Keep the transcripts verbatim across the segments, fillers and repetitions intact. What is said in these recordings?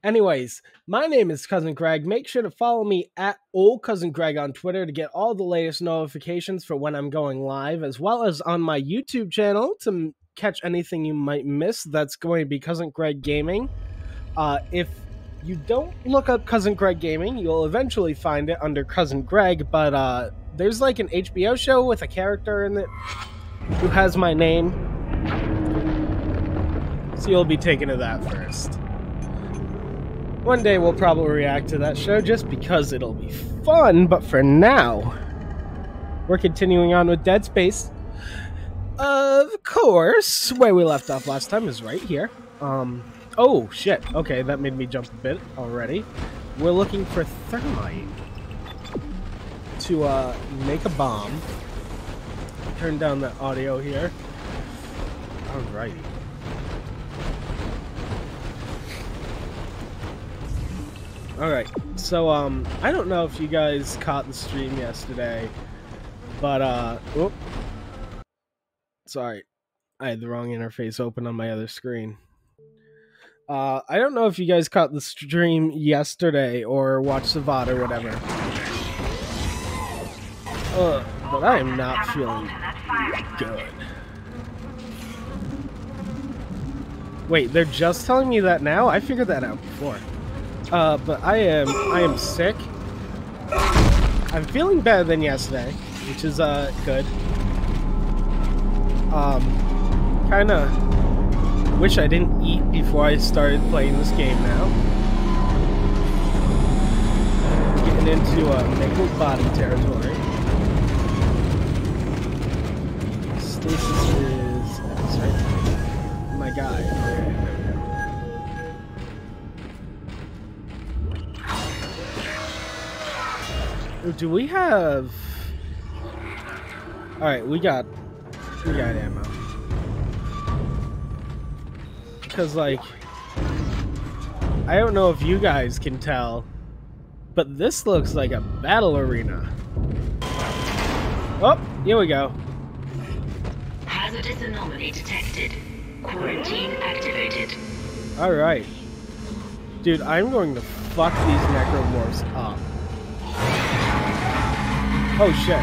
Anyways, my name is Cousin Greg. Make sure to follow me at Old Cousin Greg on Twitter to get all the latest notifications for when I'm going live, as well as on my YouTube channel to m- catch anything you might miss. That's going to be Cousin Greg Gaming. Uh, if you don't look up Cousin Greg Gaming, you'll eventually find it under Cousin Greg, but uh, there's like an H B O show with a character in it who has my name. So you'll be taken to that first. One day we'll probably react to that show just because it'll be fun, but for now, we're continuing on with Dead Space. Of course, where we left off last time is right here. Um, oh shit, okay, that made me jump a bit already. We're looking for thermite to uh, make a bomb. Turn down that audio here. Alrighty. Alright, so, um, I don't know if you guys caught the stream yesterday, but, uh, whoop. Sorry, I had the wrong interface open on my other screen. Uh, I don't know if you guys caught the stream yesterday or watched the V O D or whatever. Ugh, but I am not feeling good. Wait, they're just telling me that now? I figured that out before. Uh, but I am, I am sick. I'm feeling better than yesterday, which is, uh, good. Um, kinda wish I didn't eat before I started playing this game now. Getting into, uh, mangled body territory. Stasis is, sorry, my guy. Do we have... Alright, we got... We got ammo. Because, like... I don't know if you guys can tell, but this looks like a battle arena. Oh, here we go. Hazardous anomaly detected. Quarantine activated. Alright. Dude, I'm going to fuck these necromorphs up. Oh shit.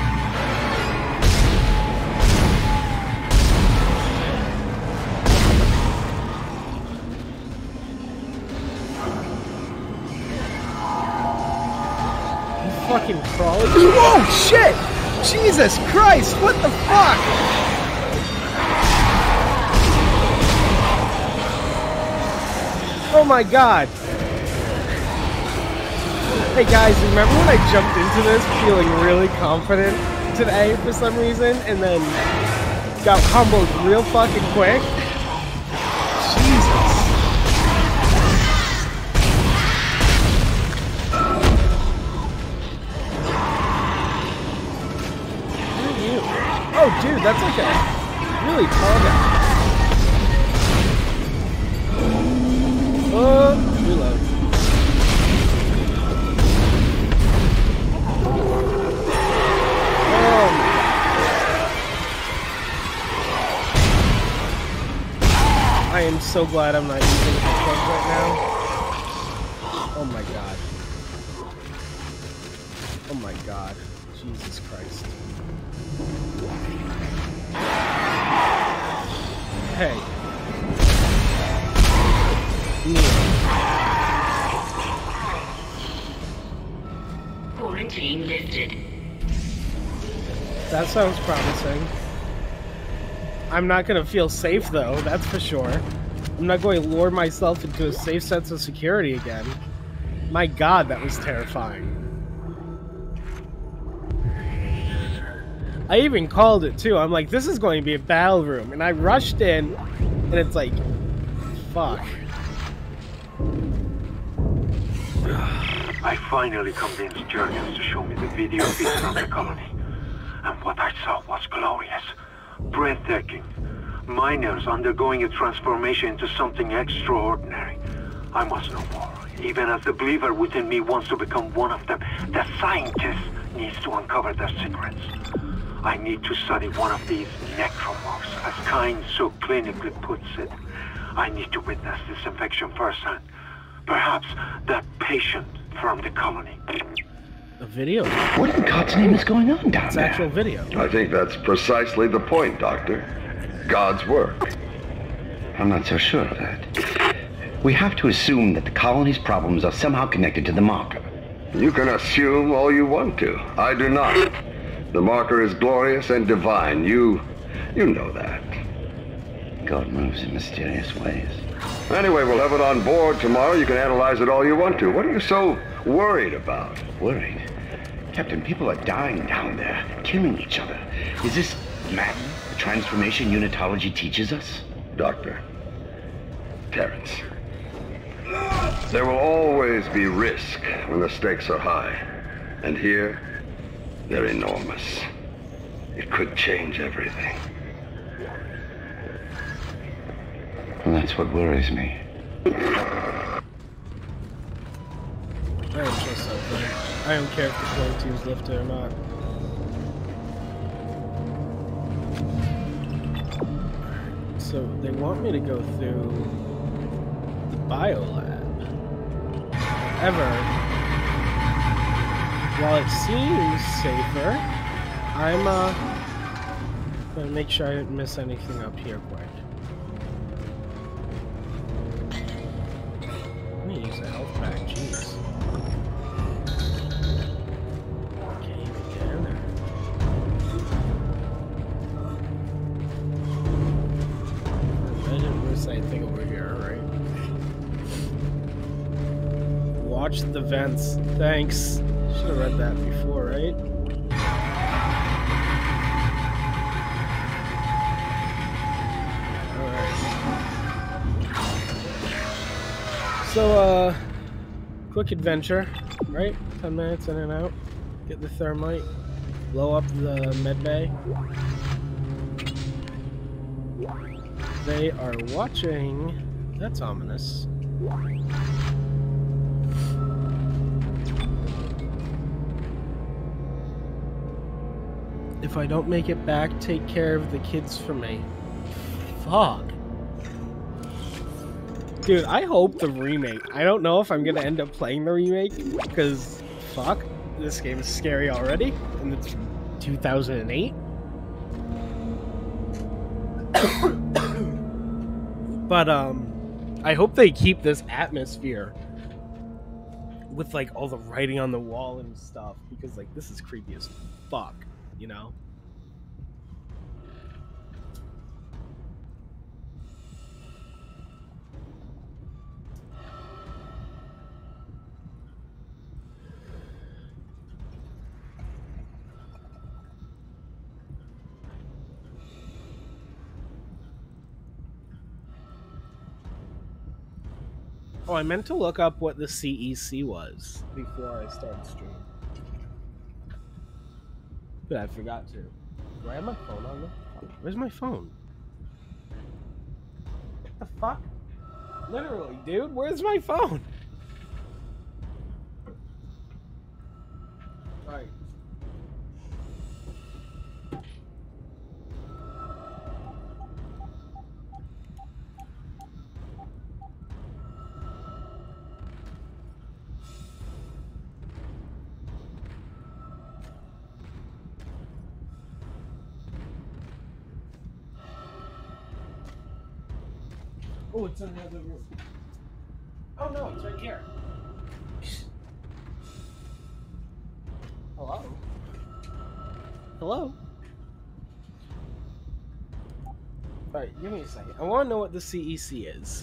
You fucking crawling. Whoa, shit! Jesus Christ, what the fuck? Oh my god. Hey guys, remember when I jumped into this feeling really confident today for some reason and then got humbled real fucking quick? Jesus. Who are you? Oh dude, that's like a really tall guy. Oh, reload. I am so glad I'm not using the headphones right now. Oh my god. Oh my god. Jesus Christ. Hey. Neil. Quarantine lifted. That sounds promising. I'm not gonna feel safe though, that's for sure. I'm not going to lure myself into a safe sense of security again. My god, that was terrifying. I even called it too. I'm like, this is going to be a battle room. And I rushed in, and it's like, fuck. I finally convinced Jurgens to show me the video feed from the colony. And what I saw was glorious. Breathtaking. Miners undergoing a transformation into something extraordinary. I must know more. Even as the believer within me wants to become one of them, the scientist needs to uncover their secrets. I need to study one of these necromorphs, as Kyne so clinically puts it. I need to witness this infection firsthand. Perhaps that patient from the colony. A video? What in God's name is going on down It's there? actual video. I think that's precisely the point, Doctor. God's work. I'm not so sure of that. We have to assume that the colony's problems are somehow connected to the marker. You can assume all you want to. I do not. The marker is glorious and divine. You... you know that. God moves in mysterious ways. Anyway, we'll have it on board tomorrow. You can analyze it all you want to. What are you so worried about? Worried? Captain, people are dying down there, killing each other. Is this madness the transformation unitology teaches us? Doctor. Terrence. There will always be risk when the stakes are high. And here, they're enormous. It could change everything. Well, that's what worries me. I don't trust that thing. I don't care if the quarantine's lifted or not. So they want me to go through the biolab. However, while it seems safer, I'm uh gonna make sure I didn't miss anything up here quick. Let me use a health pack, jeez. Game again. I didn't miss anything over here, right? Watch the vents. Thanks. Should have read that before, right? So, uh, quick adventure, right? ten minutes in and out. Get the thermite. Blow up the med bay. They are watching. That's ominous. If I don't make it back, take care of the kids for me. Fuck. Dude, I hope the remake. I don't know if I'm gonna end up playing the remake, because fuck, this game is scary already, and it's two thousand eight. But um, I hope they keep this atmosphere with like all the writing on the wall and stuff, because like this is creepy as fuck, you know. Oh, I meant to look up what the C E C was before I started streaming. But I forgot to. Do I have my phone on me? Where's my phone? What the fuck? Literally, dude, where's my phone? Alright. Oh, it's in the other room. Oh no, it's right here. Hello? Hello? Alright, give me a second. I want to know what the C E C is.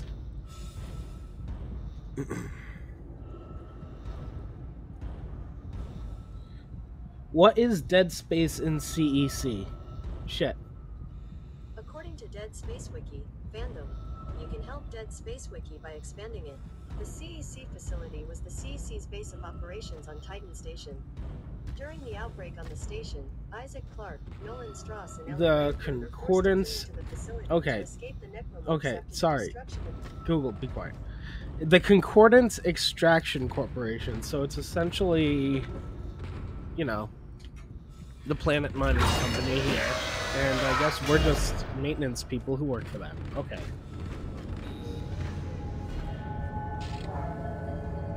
What is Dead Space in C E C? Shit. According to Dead Space Wiki, fandom, you can help Dead Space Wiki by expanding it. The C E C facility was the C E C's base of operations on Titan Station. During the outbreak on the station, Isaac Clarke, Nolan Strauss, and The concordance. Okay. Okay, sorry. Google, be quiet. The Concordance Extraction Corporation. So it's essentially, you know, the Planet Mining Company here. And I guess we're just maintenance people who work for them. Okay.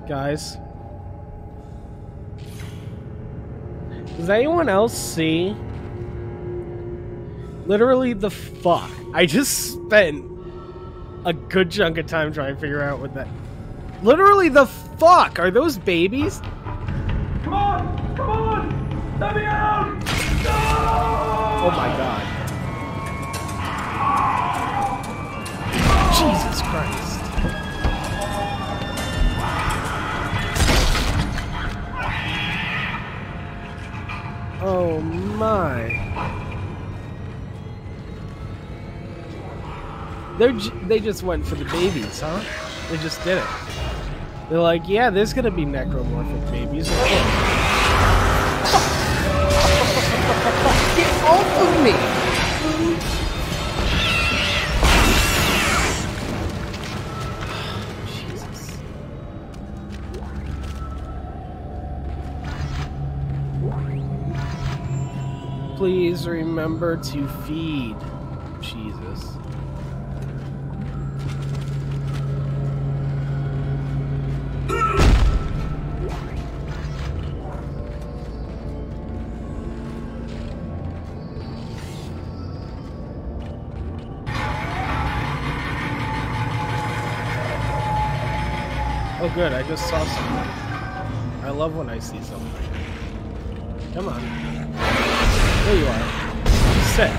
Guys. Does anyone else see? Literally the fuck. I just spent a good chunk of time trying to figure out what that... Literally the fuck! Are those babies? Come on! Come on! Let me out! No! Oh my god. Jesus Christ. Oh my. They're j they just went for the babies, huh? They just did it. They're like, yeah, there's gonna be necromorphic babies. Get off of me! Jesus. Please remember to feed. Jesus. Oh good, I just saw something. I love when I see something. Come on. There you are. Sit.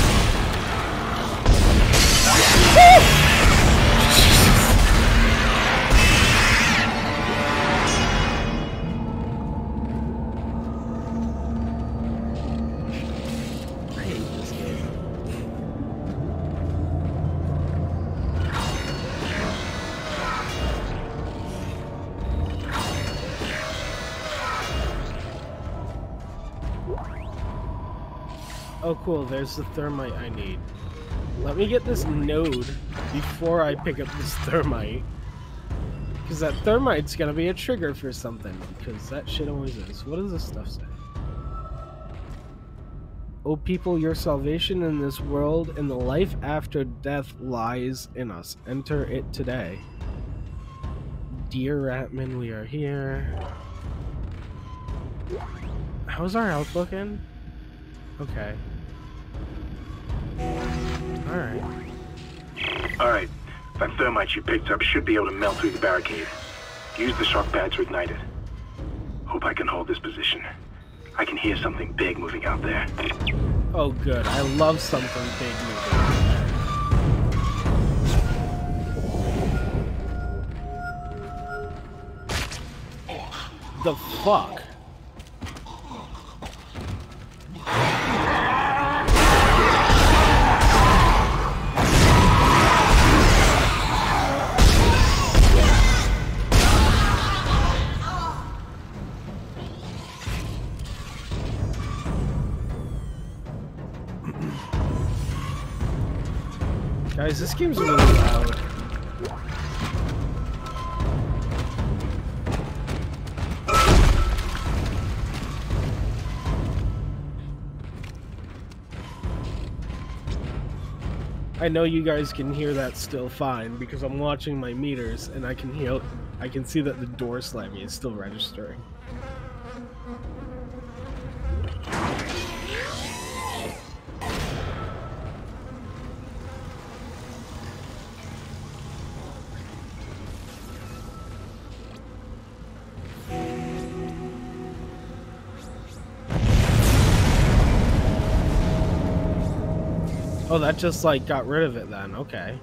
I hate this game. Oh cool, there's the thermite I need. Let me get this node before I pick up this thermite. Because that thermite's gonna be a trigger for something, because that shit always is. What does this stuff say? O people, your salvation in this world and the life after death lies in us. Enter it today. Dear Ratman, we are here. How's our health looking? Okay. Alright. Alright. That thermite you picked up should be able to melt through the barricade. Use the shock pad to ignite it. Hope I can hold this position. I can hear something big moving out there. Oh good, I love something big moving. The fuck? Guys, this game's really loud. I know you guys can hear that still fine because I'm watching my meters and I can hear I can see that the door slamming is still registering. Oh, that just like got rid of it then. Okay.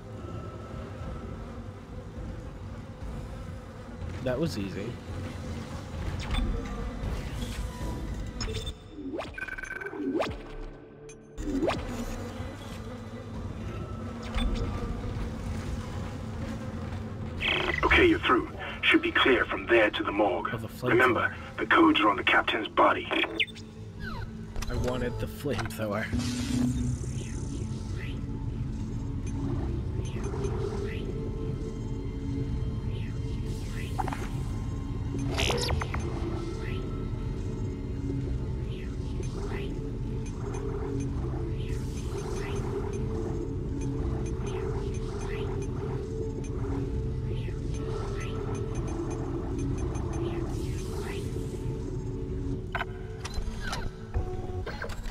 That was easy. Okay, you're through. Should be clear from there to the morgue. Oh, the flamethrower. Remember, the codes are on the captain's body. I wanted the flamethrower.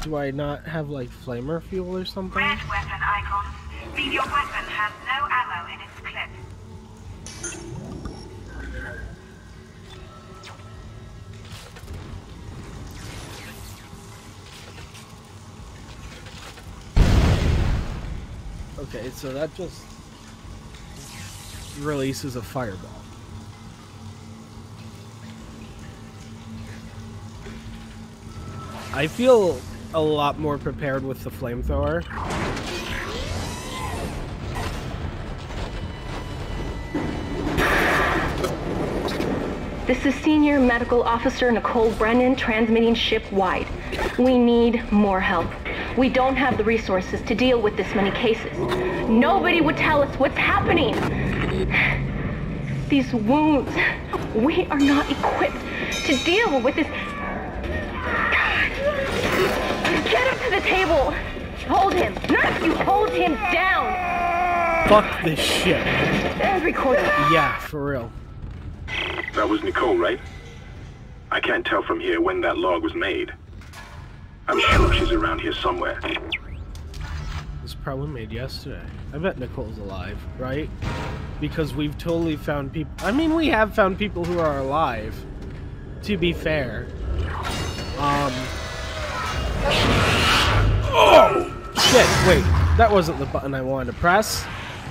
Do I not have, like, flamer fuel or something? Red weapon icon. Mean your weapon has no ammo in its clip. Okay, so that just releases a fireball. I feel a lot more prepared with the flamethrower. This is Senior Medical Officer Nicole Brennan transmitting ship-wide. We need more help. We don't have the resources to deal with this many cases. Nobody would tell us what's happening. These wounds, we are not equipped to deal with this. Get him to the table. Hold him. Nurse, you hold him down. Fuck this shit. And record it. Yeah, for real. That was Nicole, right? I can't tell from here when that log was made. I'm sure she's around here somewhere. It was probably made yesterday. I bet Nicole's alive, right? Because we've totally found people. I mean, we have found people who are alive, to be fair. Um. Oh! Shit, wait. That wasn't the button I wanted to press.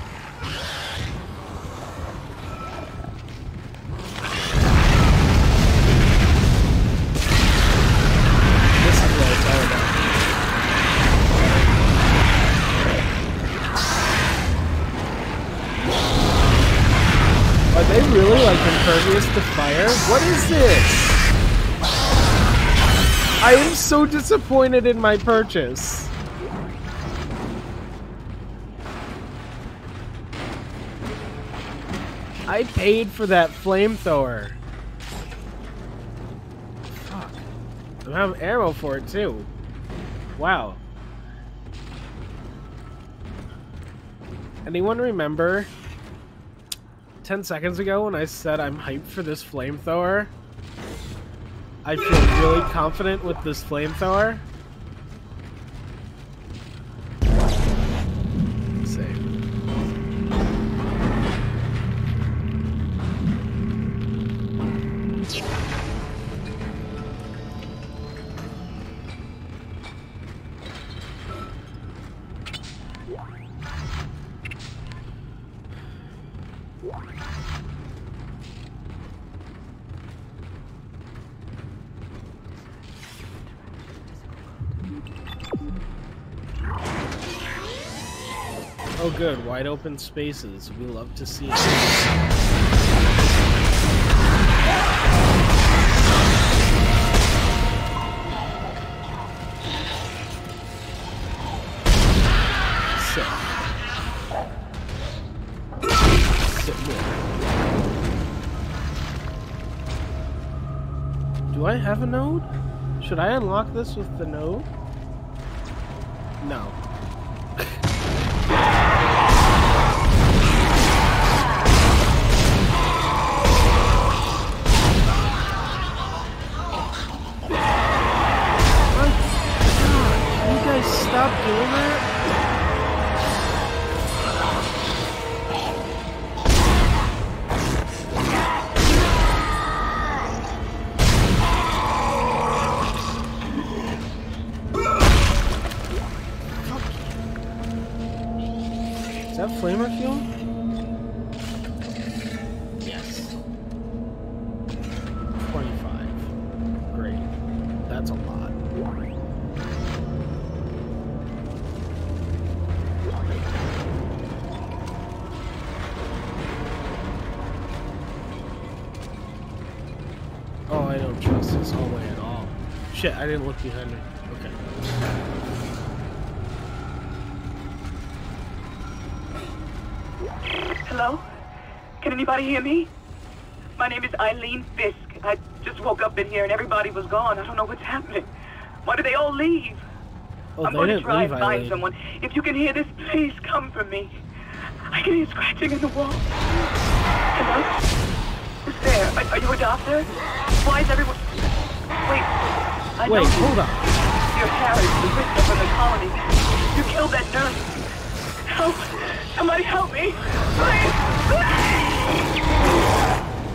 Are they really, like, impervious to fire? What is this? I am so disappointed in my purchase. I paid for that flamethrower. Fuck. I have ammo for it, too. Wow. Anyone remember ten seconds ago when I said I'm hyped for this flamethrower? I feel really confident with this flamethrower. Save. Oh good, wide open spaces. We love to see it. Sit. Sit more. Do I have a node? Should I unlock this with the node? No. Stop doing that? Is that flamer fuel? Yes. twenty-five. Great. That's a lot. Oh, I don't trust this hallway at all. Shit, I didn't look behind me. Okay. Hello? Can anybody hear me? My name is Eileen Fisk. I just woke up in here and everybody was gone. I don't know what's happening. Why did they all leave? Oh, I'm they going to didn't try leave, and find Eileen. someone. If you can hear this, please come for me. I can hear scratching in the wall. Hello? Who's there? Are, are you a doctor? Why is everyone... Wait. I Wait, don't... hold on. your carriage, the victim for the colony. You killed that nurse. Help! Somebody help me! Please! Please!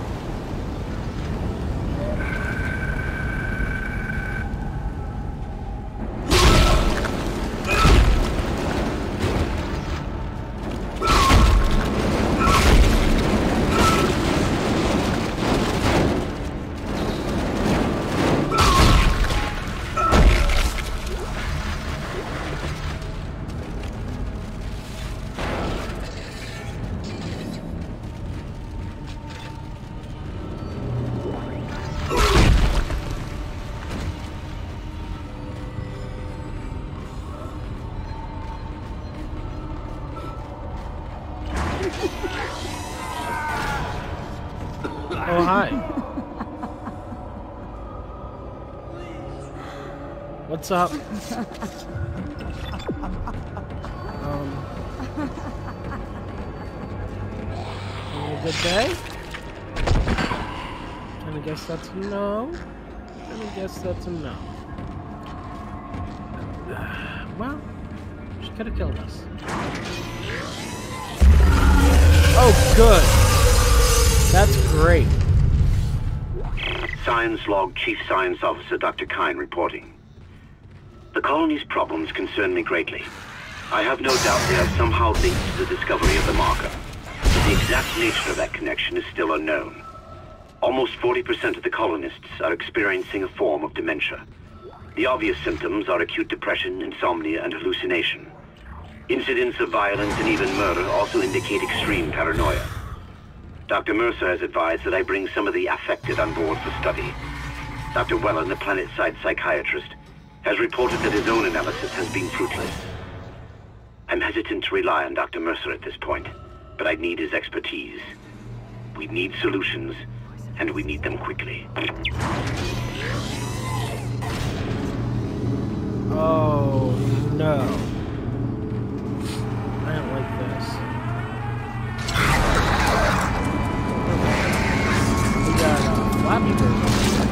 Oh, hi. What's up? Um, having a good day? Can I guess that's a no? Can I guess that's a no? Well, she could have killed us. Oh, good. That's great. Science Log Chief Science Officer Doctor Kine reporting. The colony's problems concern me greatly. I have no doubt they are somehow linked to the discovery of the marker, but the exact nature of that connection is still unknown. Almost forty percent of the colonists are experiencing a form of dementia. The obvious symptoms are acute depression, insomnia, and hallucination. Incidents of violence and even murder also indicate extreme paranoia. Doctor Mercer has advised that I bring some of the affected on board for study. Doctor Wellen, the planet-side psychiatrist, has reported that his own analysis has been fruitless. I'm hesitant to rely on Doctor Mercer at this point, but I need his expertise. We need solutions, and we need them quickly. Oh, no. I don't like this. We got uh, Flappy Bird.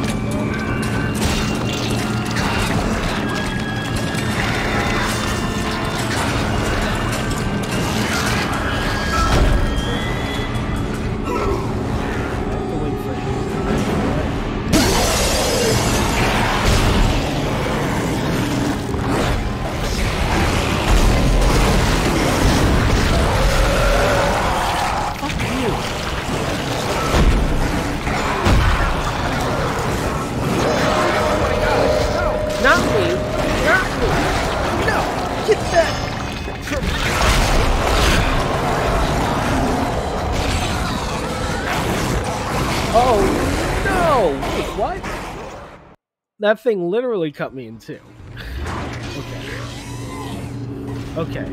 That thing literally cut me in two. Okay. Okay.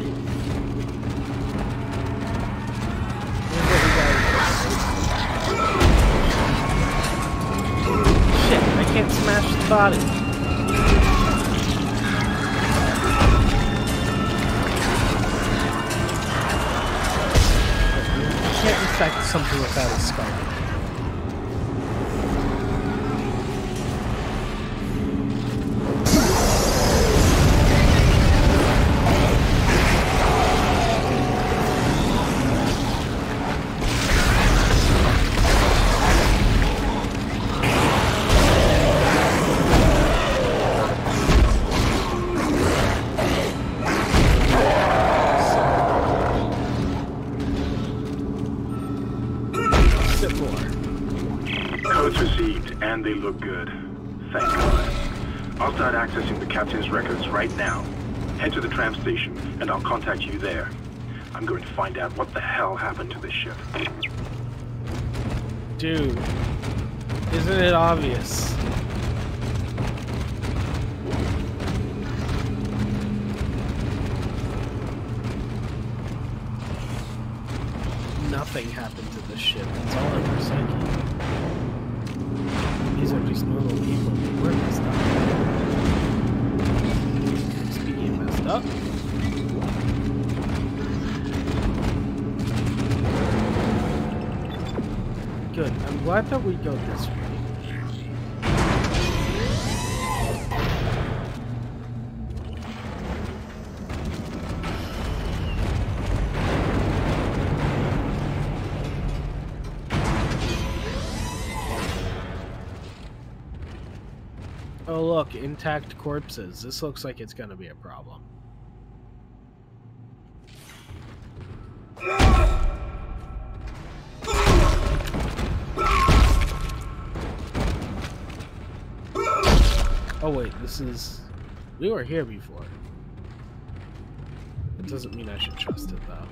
Shit, I can't smash the body. I can't infect something without a skull. And they look good. Thank God. I'll start accessing the captain's records right now. Head to the tram station, and I'll contact you there. I'm going to find out what the hell happened to this ship. Dude, isn't it obvious? Nothing happened to this ship. That's all I'm saying. These are just normal people. We're messed up. Speaking of messed up. Good. I'm glad that we go this way. Oh look, intact corpses. This looks like it's gonna be a problem. Oh wait, this is... We were here before. That doesn't mean I should trust it, though.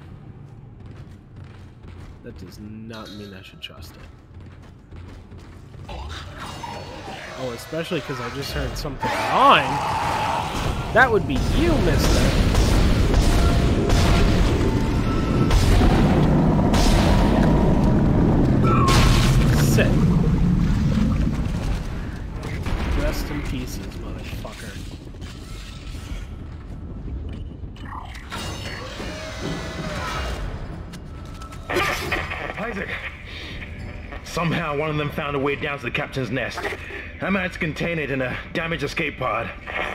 That does not mean I should trust it. Oh, especially because I just heard something on. That would be you, mister. Sit. Rest in pieces, motherfucker. Isaac! Somehow one of them found a way down to the captain's nest. I managed to contain it in a damaged escape pod.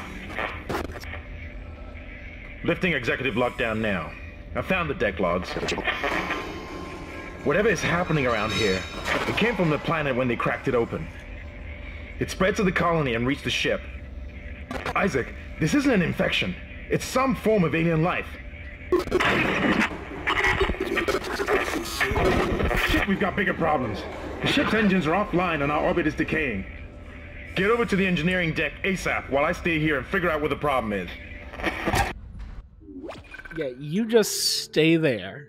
Lifting executive lockdown now. I found the deck logs. Whatever is happening around here, it came from the planet when they cracked it open. It spread to the colony and reached the ship. Isaac, this isn't an infection. It's some form of alien life. Shit, we've got bigger problems. The ship's engines are offline and our orbit is decaying. Get over to the engineering deck ASAP while I stay here and figure out what the problem is. Yeah, you just stay there.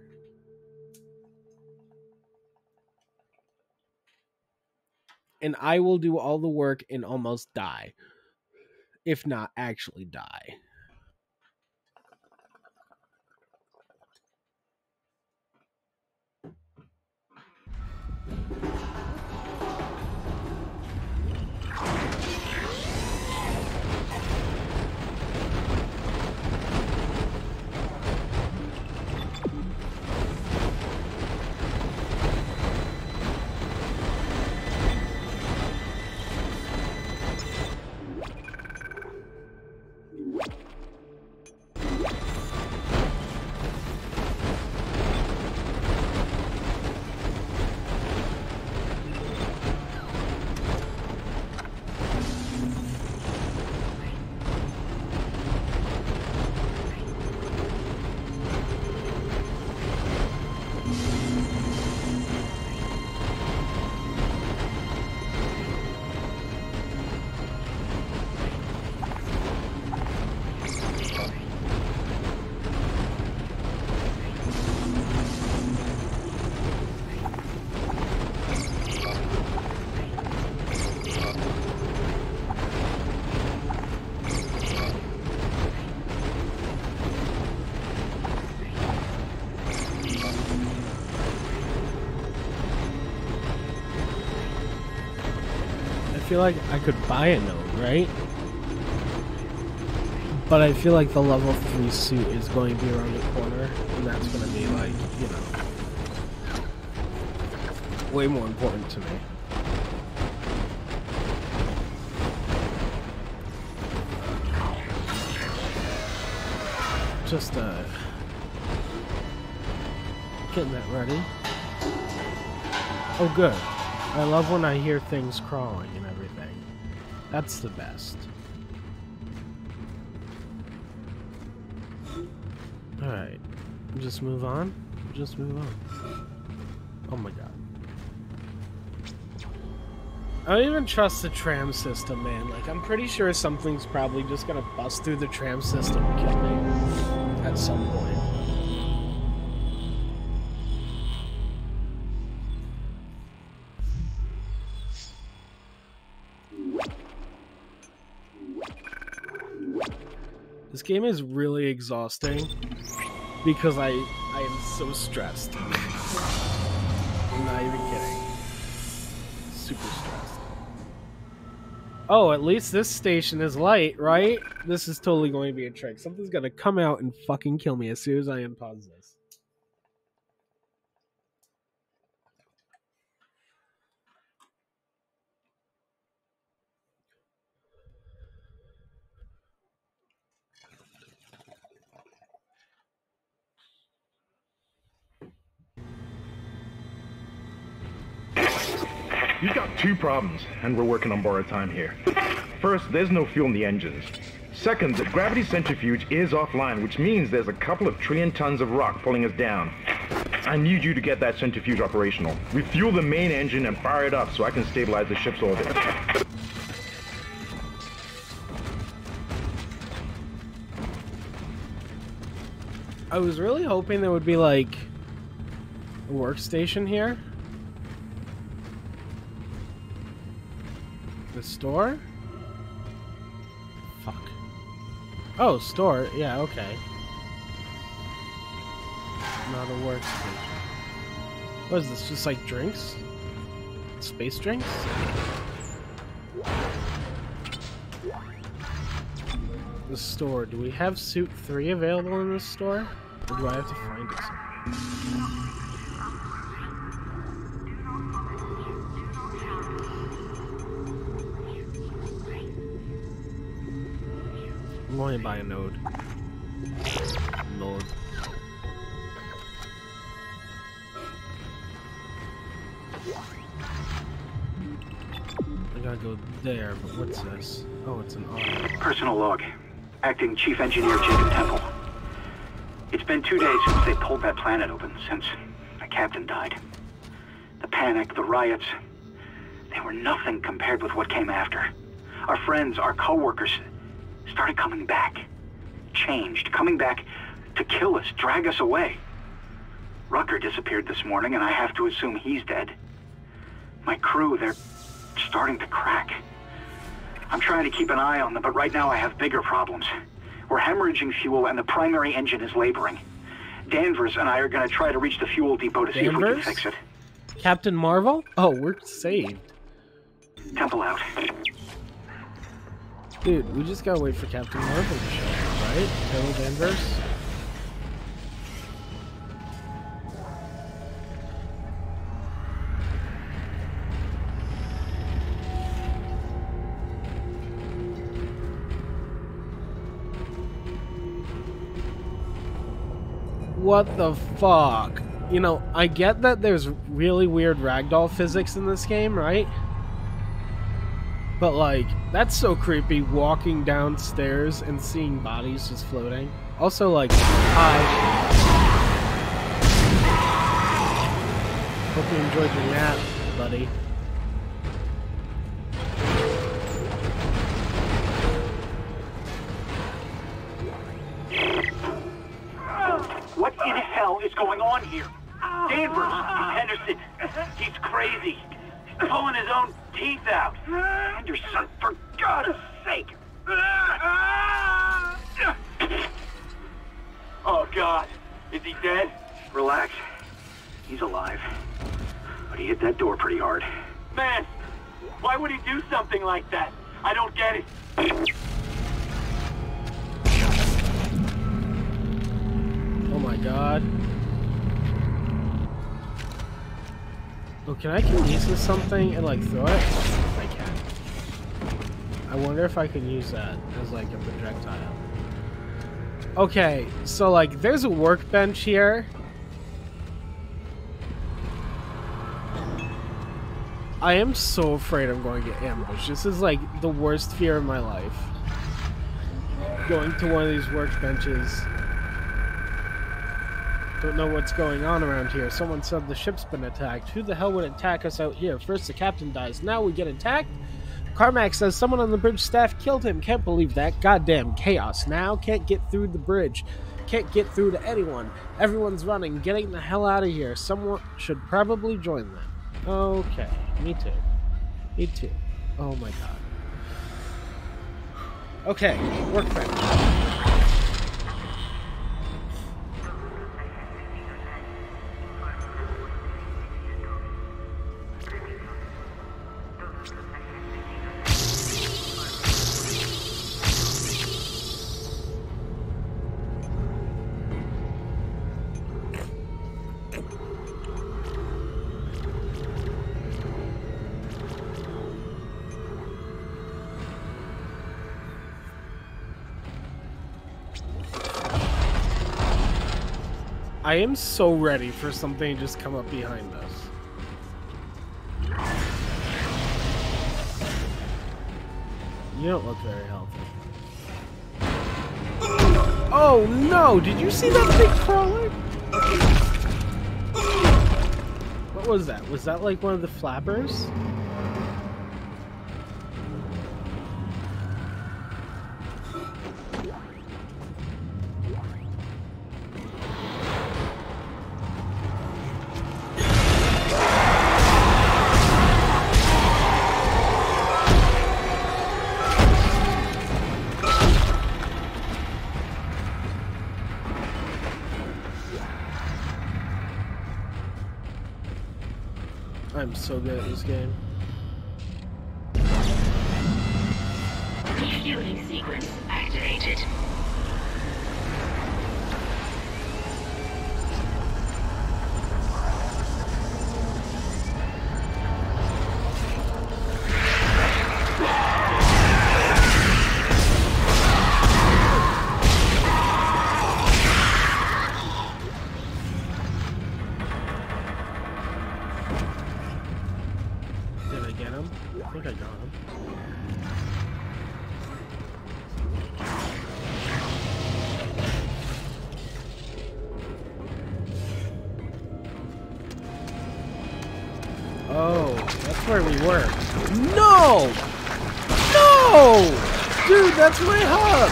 And I will do all the work and almost die. If not actually die. I feel like I could buy a node, right? But I feel like the level three suit is going to be around the corner, and that's going to be like, you know, way more important to me. Just, uh, getting that ready. Oh, good. I love when I hear things crawling and everything. That's the best. Alright. Just move on? Just move on. Oh my god. I don't even trust the tram system, man. Like, I'm pretty sure something's probably just gonna bust through the tram system and kill me at some point. This game is really exhausting because I I am so stressed. I'm not even kidding. Super stressed. Oh, at least this station is light, right? This is totally going to be a trick. Something's gonna come out and fucking kill me as soon as I unpause this. You've got two problems, and we're working on borrowed time here. First, there's no fuel in the engines. Second, the gravity centrifuge is offline, which means there's a couple of trillion tons of rock pulling us down. I need you to get that centrifuge operational. Refuel the main engine and fire it up so I can stabilize the ship's orbit. I was really hoping there would be like a workstation here. The store? Fuck. Oh, store. Yeah, okay. Not a workstation. What is this? Just like drinks? Space drinks? The store. Do we have suit three available in this store? Or do I have to find it somewhere? I'm going to buy a node. Node. I gotta go there, but what's this? Oh, it's an auto. Personal log. Acting Chief Engineer Jacob Temple. It's been two days since they pulled that planet open, since the captain died. The panic, the riots, they were nothing compared with what came after. Our friends, our co-workers, started coming back. Changed, coming back to kill us, drag us away. Rucker disappeared this morning, and I have to assume he's dead. My crew, they're starting to crack. I'm trying to keep an eye on them, but right now I have bigger problems. We're hemorrhaging fuel, and the primary engine is laboring. Danvers and I are going to try to reach the fuel depot to see if we can fix it. Captain Marvel? Oh, we're saved. Temple out. Dude, we just gotta wait for Captain Marvel to show up, right? Carol Danvers? What the fuck? You know, I get that there's really weird ragdoll physics in this game, right? But like, that's so creepy, walking downstairs and seeing bodies just floating. Also like, hi. Hope you enjoyed your nap, buddy. What in hell is going on here? Danvers, Henderson, he's crazy. He's pulling his own teeth out. Henderson, for God's sake. Oh, God. Is he dead? Relax. He's alive. But he hit that door pretty hard. Man, why would he do something like that? I don't get it. Oh my god. Oh, can I kinesis something and like throw it? I can. I wonder if I can use that as like a projectile. Okay, so like there's a workbench here. I am so afraid I'm going to get ambushed. This is like the worst fear of my life. Going to one of these workbenches. Don't know what's going on around here. Someone said the ship's been attacked. Who the hell would attack us out here? First the captain dies, now we get attacked? Carmack says someone on the bridge staff killed him. Can't believe that. Goddamn chaos now. Can't get through the bridge. Can't get through to anyone. Everyone's running. Getting the hell out of here. Someone should probably join them. Okay. Me too. Me too. Oh my god. Okay. Workbench. I am so ready for something to just come up behind us. You don't look very healthy. Oh no! Did you see that big crawler? What was that? Was that like one of the flappers? I'm so good at this game. Refueling sequence activated. I think I got him. Oh, that's where we were. No! No! Dude, that's my hub!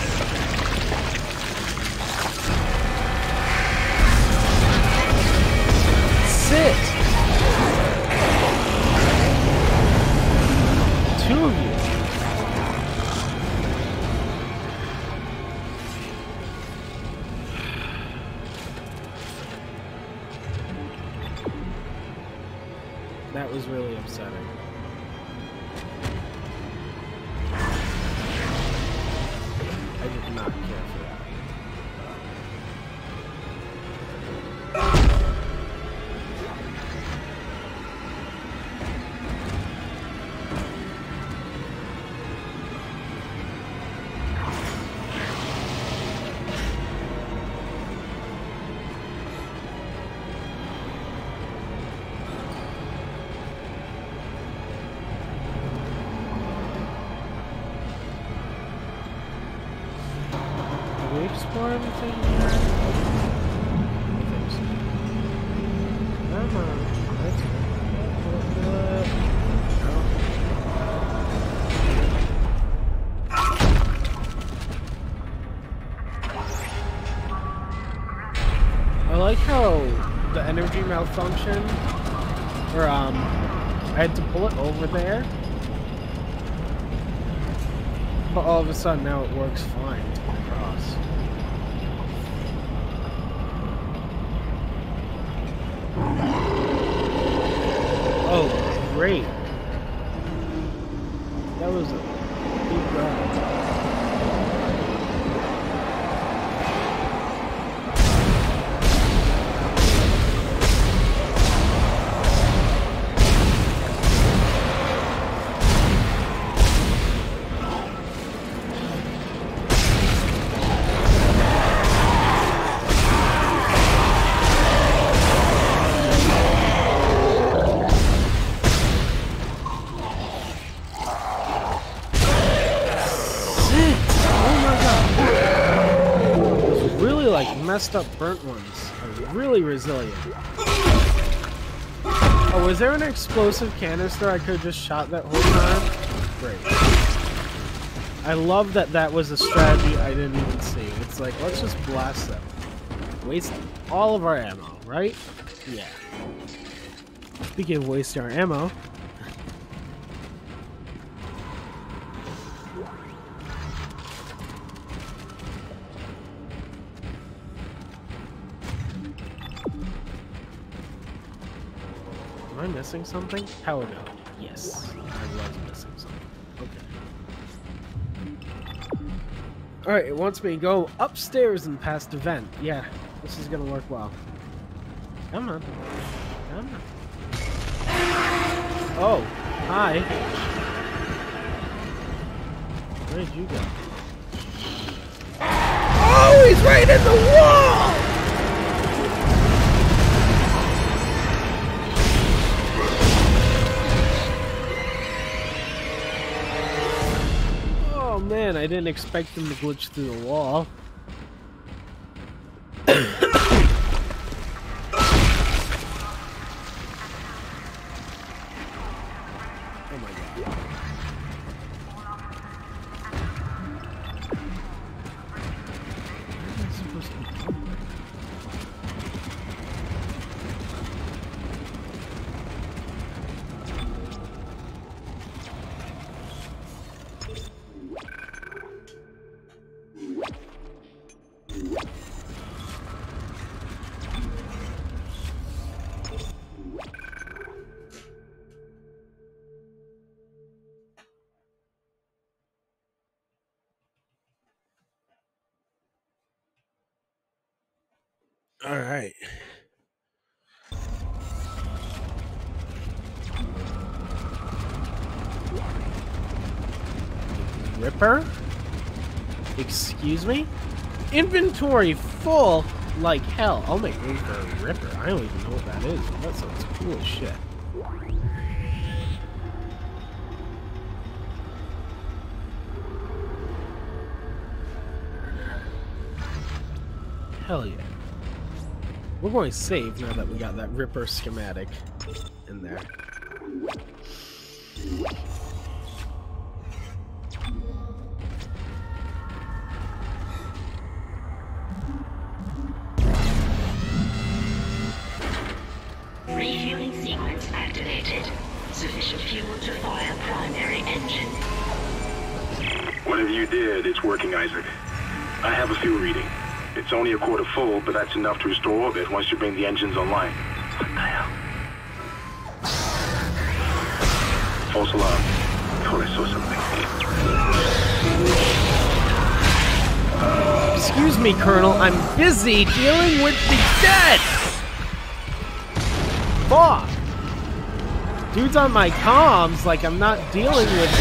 Sit! Two of you. That was really upsetting. I did not care for that. Explore everything here? I think so. Come on. Let's go. I like how the energy malfunctioned, or um, I had to pull it over there, but all of a sudden now it works fine to cross. Oh, great. That was a big ride. Messed up burnt ones are really resilient. Oh, was there an explosive canister I could have just shot that whole time? Great. I love that that was a strategy I didn't even see. It's like, let's just blast them. Waste all of our ammo, right? Yeah. Speaking of wasting our ammo, am I missing something? Power node. Yes, I was missing something. Okay. Alright, it wants me to go upstairs and past the vent. Yeah, this is gonna work well. Come on. Come on. Oh, hi. Where did you go? Oh, he's right in the wall! in. I didn't expect him to glitch through the wall. Oh my god. Where am I supposed to be? All right. Ripper? Excuse me? Inventory full like hell. I'll make room for a Ripper. I don't even know what that is. That sounds cool as shit. Hell yeah. We're going to save now that we got that Ripper schematic in there. Refueling sequence activated. Sufficient fuel to fire primary engine. Whatever you did, it's working, Isaac. I have a fuel reading. It's only a quarter full, but that's enough to restore orbit once you bring the engines online. What the hell? False alarm. Thought I saw something. Excuse me, Colonel. I'm busy dealing with the dead! Fuck! Dude's on my comms like I'm not dealing with...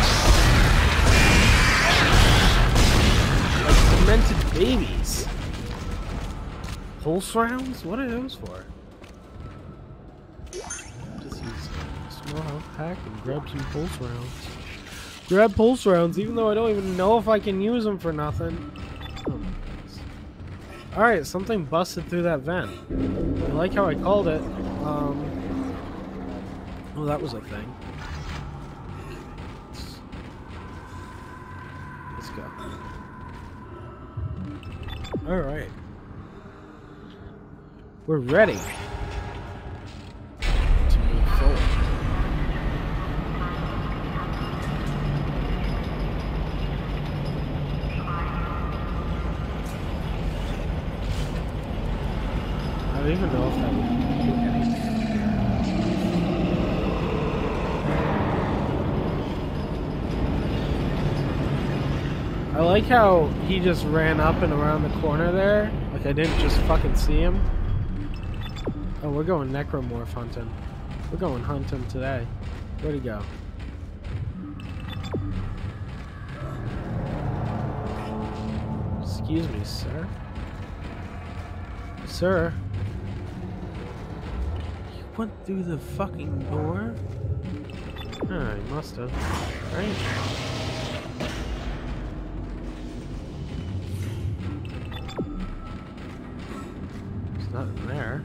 like demented babies. Pulse rounds? What are those for? Just use a small health pack and grab some pulse rounds. Grab pulse rounds, even though I don't even know if I can use them for nothing. Oh, alright, something busted through that vent. I like how I called it. Um, oh, that was a thing. Let's, let's go. Alright. We're ready to move forward. I don't even know if that would do anything. I like how he just ran up and around the corner there. Like I didn't just fucking see him. Oh, we're going necromorph hunting. We're going hunting today. Where'd he go? Excuse me, sir. Sir? You went through the fucking door? Oh, he must have. Right? There's nothing there.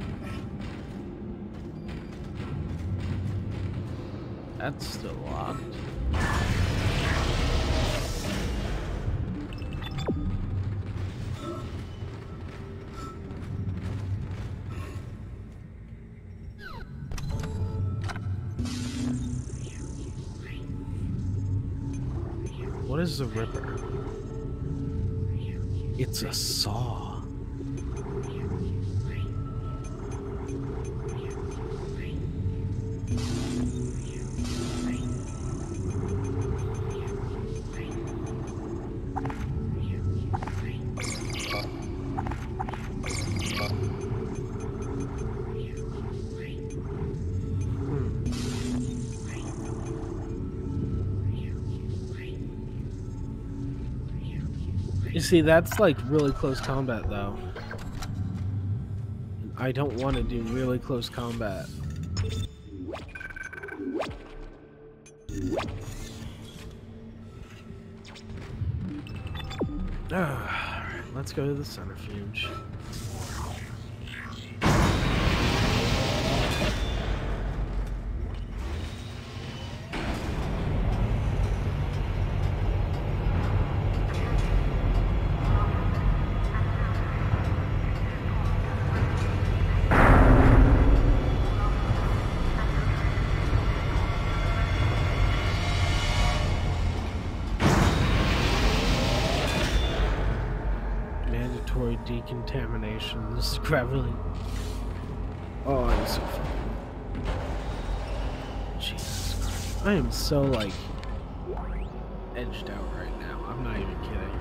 That's still locked. What is a Ripper? It's a saw. You see, that's like really close combat though. I don't want to do really close combat. Alright, let's go to the centrifuge. Decontamination. This is gravity. Oh, I'm so funny. Jesus Christ. I am so, like, edged out right now. I'm not even kidding.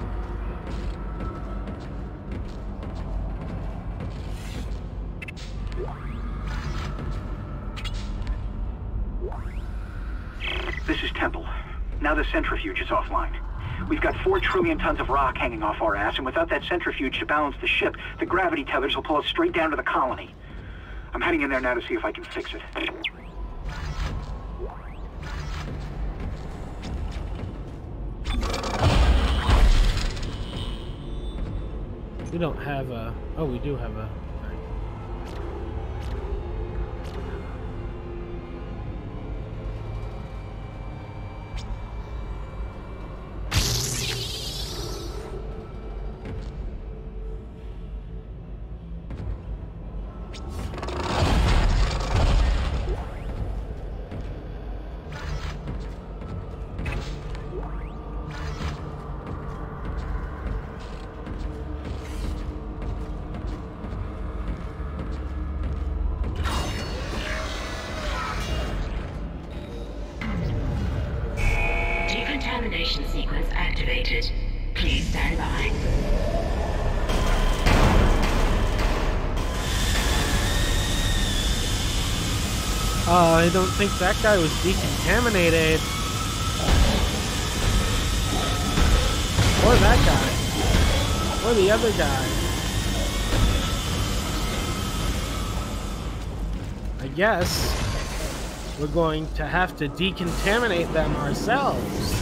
This is Temple. Now the centrifuge is offline. We've got four trillion tons of rock hanging off our ass, and without that centrifuge to balance the ship, the gravity tethers will pull us straight down to the colony. I'm heading in there now to see if I can fix it. We don't have a... Oh, we do have a... Decontamination sequence activated. Please stand by. Uh, I don't think that guy was decontaminated. Or that guy. Or the other guy. I guess we're going to have to decontaminate them ourselves.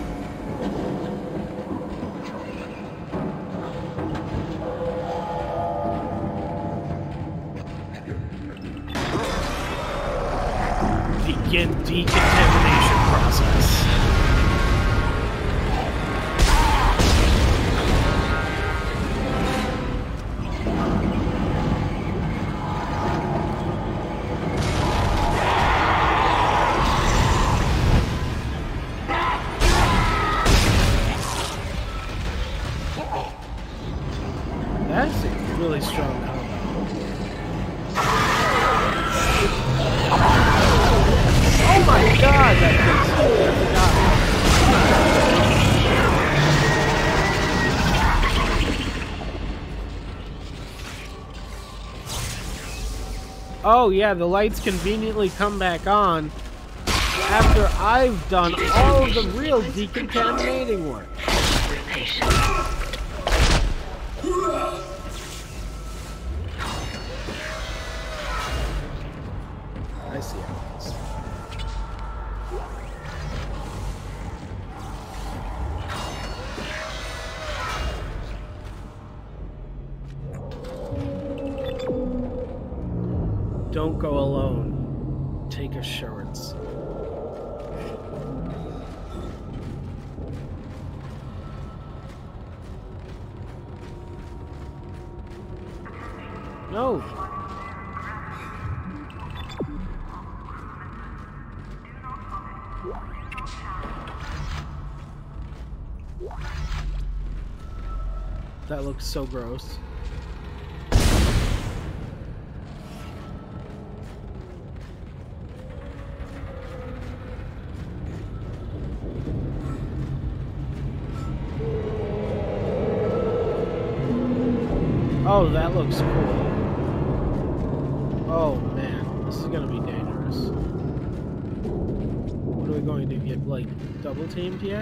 Begin decontamination process. That's a really strong combo. Oh my god, that thing's huge. I forgot. Oh yeah, the lights conveniently come back on after I've done all of the real decontaminating work. I see how it is. Don't go alone. Take assurance. No. That looks so gross. Oh, that looks cool. Oh man, this is gonna be dangerous. What are we going to get, like, double teamed here?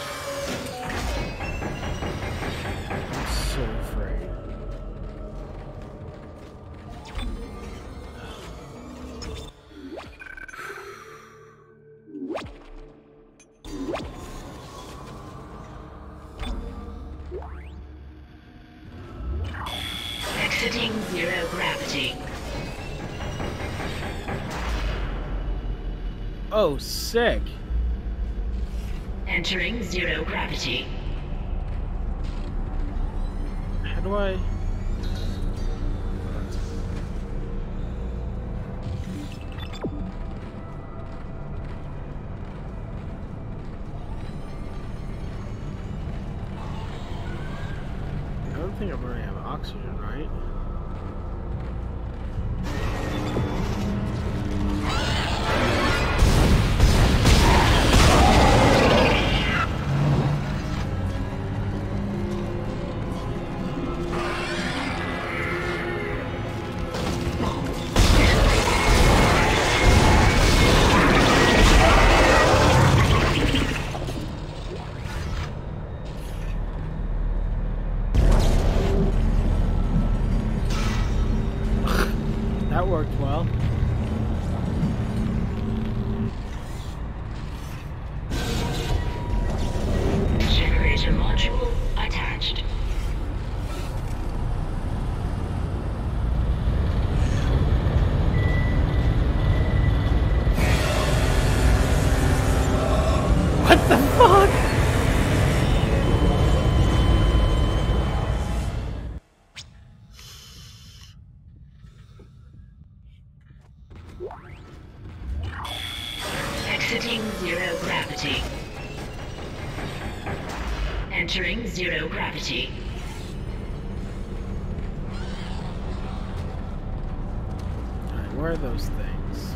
I'm so afraid. Exiting zero gravity. Oh, sick. Entering zero gravity. How do I... I don't think I'm running out of oxygen, right? That worked well. Generator module attached. What the fuck? Exiting zero gravity. Entering zero gravity. Alright, where are those things?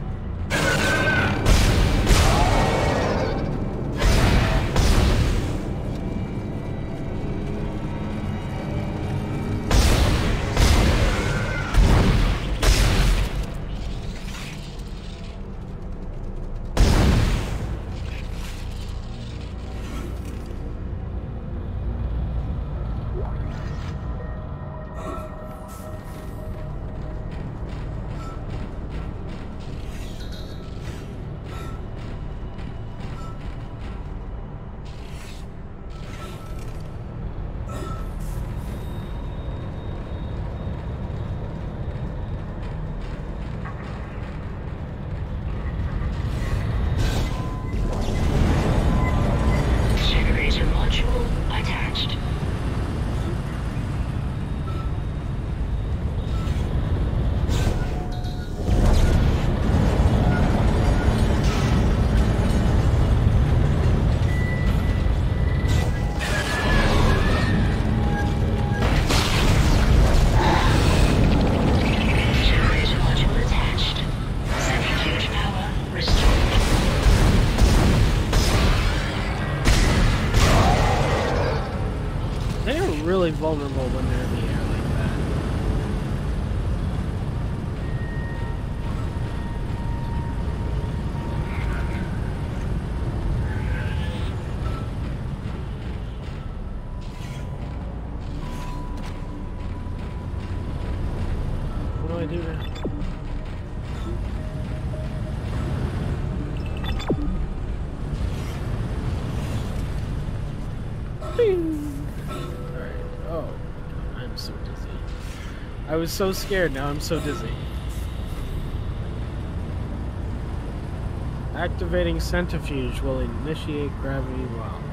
Generator module attached. Generator module attached. Centrifuge power restored. They are really vulnerable when they're in the air like that. What do I do now? Alright. Oh, I'm so dizzy. I was so scared, now I'm so dizzy. Activating centrifuge will initiate gravity well.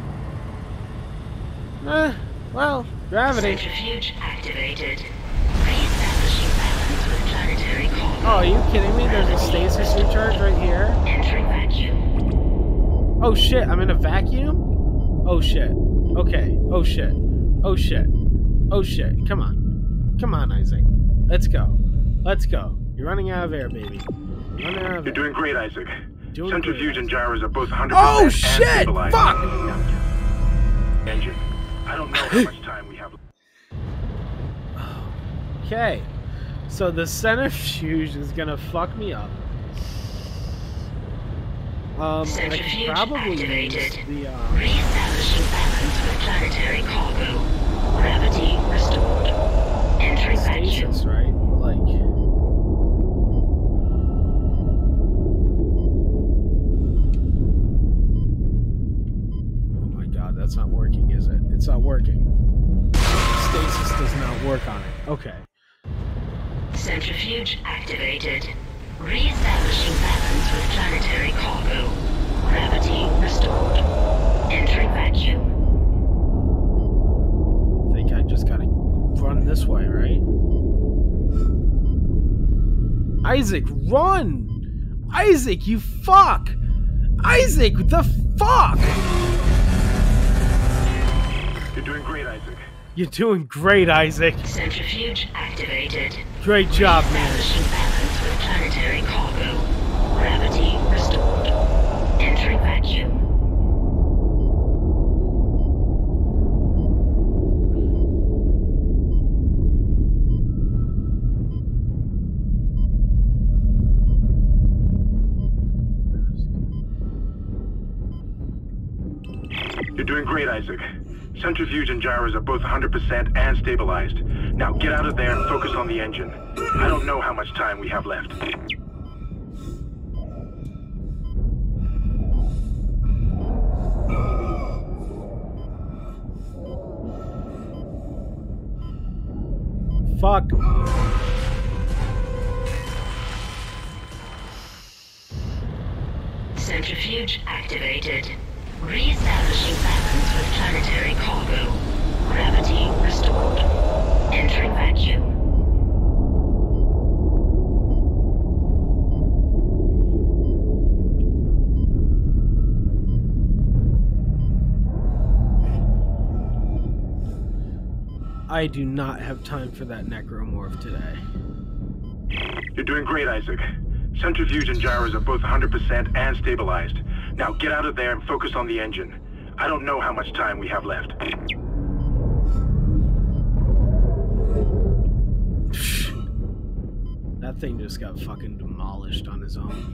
Eh, well, gravity. Centrifuge activated. Re-establishing balance with planetary core. Oh, are you kidding me? There's a stasis recharge right here. Entering vacuum. Oh shit, I'm in a vacuum? Oh shit. Okay. Oh shit. Oh shit. Oh shit. Come on. Come on, Isaac. Let's go. Let's go. You're running out of air, baby. You're running out of You're air. doing great, Isaac. Doing Centrifuge great. and gyros are both one hundred percent Oh and shit! stabilized. Fuck! Engine. I don't know how much time we have. Okay. So the centrifuge is gonna fuck me up. Um, and I Centrifuge can probably activated. use the, um... Re-establishing balance with planetary cargo. Gravity restored. Entering vacuum. stasis, right? Like... Oh my god, that's not working, is it? It's not working. Stasis does not work on it. Okay. Centrifuge activated. Re-establishing balance with planetary cargo. Gravity restored. Entering vacuum. I think I just gotta run this way, right? Isaac, run! Isaac, you fuck! Isaac, the fuck! You're doing great, Isaac. You're doing great, Isaac. Centrifuge activated. Great job, man. Establishing balance with planetary cargo. Gravity restored. Entering vacuum. You're doing great, Isaac. Centrifuge and gyros are both one hundred percent and stabilized. Now get out of there and focus on the engine. I don't know how much time we have left. Fuck. Centrifuge activated. Re-establishing balance with planetary cargo. Gravity restored. Entering vacuum. I do not have time for that necromorph today. You're doing great, Isaac. Centrifuge and gyros are both one hundred percent and stabilized. Now get out of there and focus on the engine. I don't know how much time we have left. That thing just got fucking demolished on his own.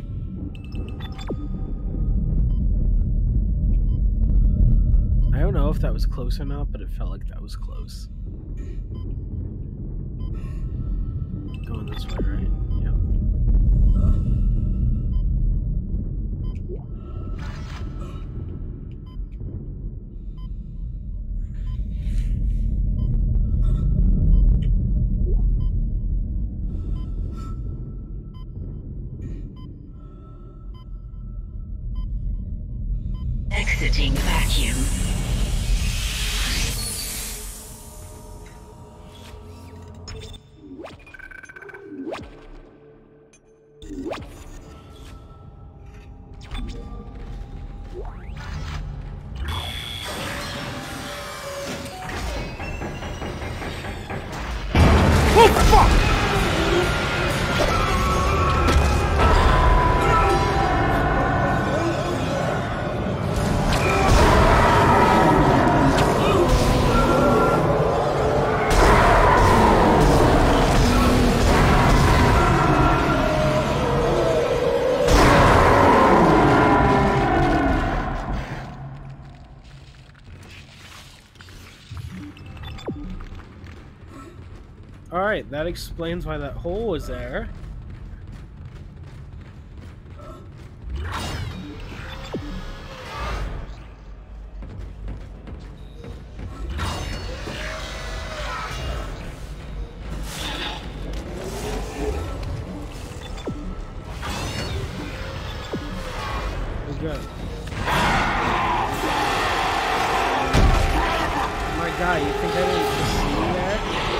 I don't know if that was close or not, but it felt like that was close. Going this way, right? Yep. Exiting vacuum. Oh, fuck! Alright, that explains why that hole was there. We're good. My God, you think I didn't just see you there?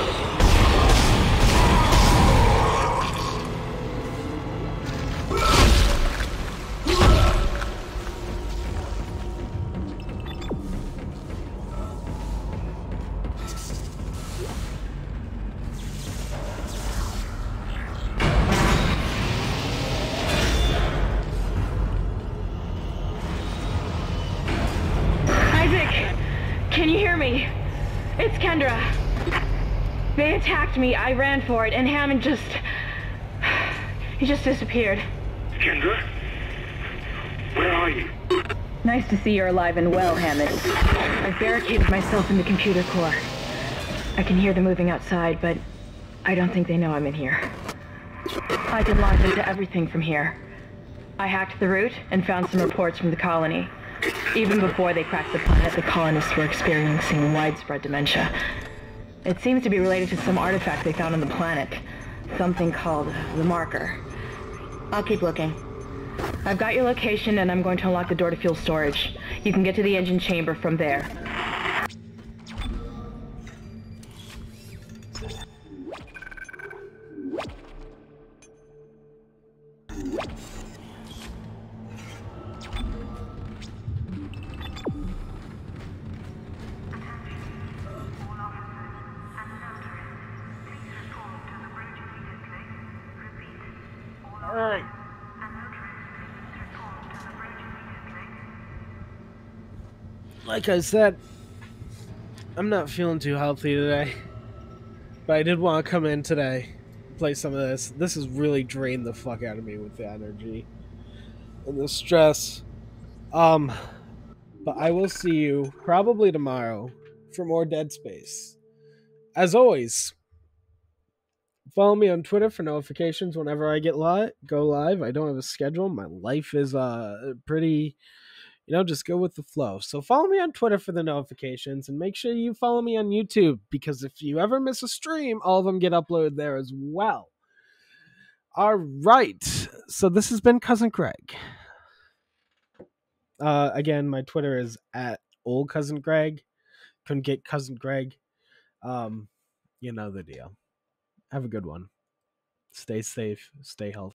Can you hear me? It's Kendra. They attacked me, I ran for it, and Hammond just... he just disappeared. Kendra? Where are you? Nice to see you're alive and well, Hammond. I've barricaded myself in the computer core. I can hear them moving outside, but I don't think they know I'm in here. I can log into everything from here. I hacked the route and found some reports from the colony. Even before they cracked the planet, the colonists were experiencing widespread dementia. It seems to be related to some artifact they found on the planet. something called the marker. I'll keep looking. I've got your location, and I'm going to unlock the door to fuel storage. You can get to the engine chamber from there. Alright. Like I said, I'm not feeling too healthy today. But I did want to come in today, play some of this. This has really drained the fuck out of me with the energy and the stress. Um, but I will see you probably tomorrow for more Dead Space. As always, follow me on Twitter for notifications whenever I get live, go live. I don't have a schedule. My life is uh pretty, you know, just go with the flow. So follow me on Twitter for the notifications, and make sure you follow me on YouTube, because if you ever miss a stream, all of them get uploaded there as well. All right. So this has been Cousin Greg. Uh, again, my Twitter is at old Cousin Greg. Couldn't get Cousin Greg. Um, you know the deal. Have a good one. Stay safe. Stay healthy.